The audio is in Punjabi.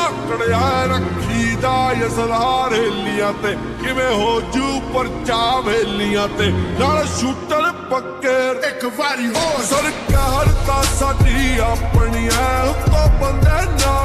ਆਕੜਿਆ ਰੱਖੀਦਾ ਅਸਲਾਰ ਹੇਲੀਆਂ ਤੇ ਕਿਵੇਂ ਹੋ ਜੂ ਪਰਚਾ ਵੇਲੀਆਂ ਤੇ ਨਾਲ ਸ਼ੂਟਰ ਪੱਕੇ ਇੱਕ ਵਾਰੀ ਹੋਰ ਸਰਕਾਰ ਤਾਂ ਸਾਡੀ ਆਪਣੀ ਐ ਉੱਤੋਂ ਬੰਦੇ ਨਾਲ